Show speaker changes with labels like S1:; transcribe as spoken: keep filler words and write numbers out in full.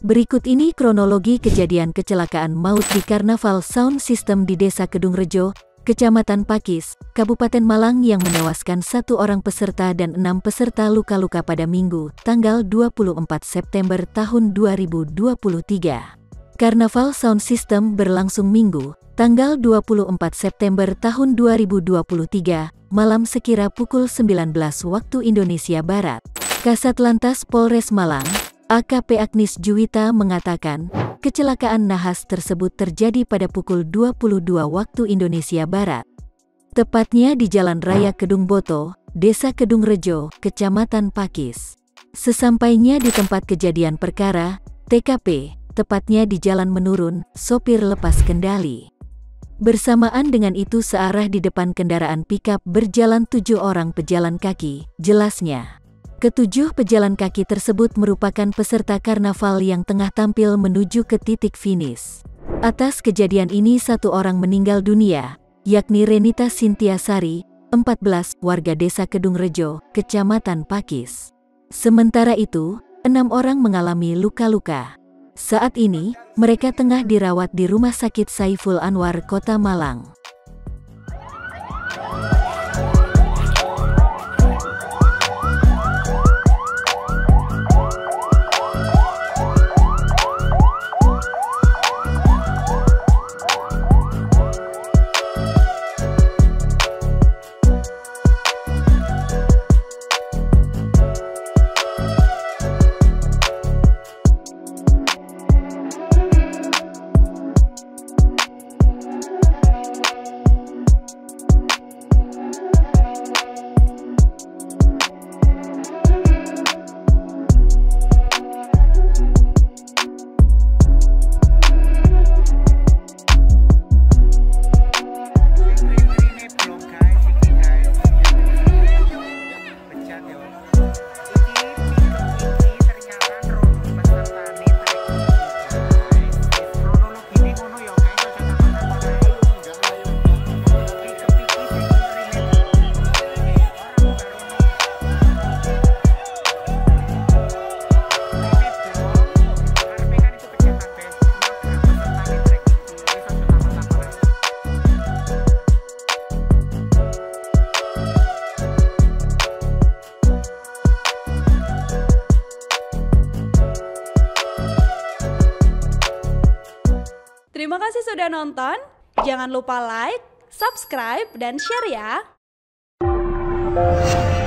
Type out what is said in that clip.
S1: Berikut ini kronologi kejadian kecelakaan maut di Karnaval Sound System di Desa Kedungrejo, Kecamatan Pakis, Kabupaten Malang yang menewaskan satu orang peserta dan enam peserta luka-luka pada Minggu, tanggal dua puluh empat September tahun dua ribu dua puluh tiga. Karnaval Sound System berlangsung Minggu, tanggal dua puluh empat September tahun dua ribu dua puluh tiga, malam sekira pukul sembilan belas waktu Indonesia Barat. Kasat Lantas Polres Malang, A K P Agnis Juwita mengatakan, kecelakaan nahas tersebut terjadi pada pukul dua puluh dua waktu Indonesia Barat. Tepatnya di Jalan Raya Kedung Boto, Desa Kedungrejo, Kecamatan Pakis. Sesampainya di tempat kejadian perkara, T K P, tepatnya di Jalan Menurun, sopir lepas kendali. Bersamaan dengan itu searah di depan kendaraan pikap berjalan tujuh orang pejalan kaki, jelasnya. Ketujuh pejalan kaki tersebut merupakan peserta karnaval yang tengah tampil menuju ke titik finish. Atas kejadian ini satu orang meninggal dunia, yakni Renita Sintia Sari, empat belas, warga Desa Kedungrejo, Kecamatan Pakis. Sementara itu, enam orang mengalami luka-luka. Saat ini, mereka tengah dirawat di Rumah Sakit Saiful Anwar, Kota Malang.
S2: Terima kasih sudah nonton, jangan lupa like, subscribe, dan share ya!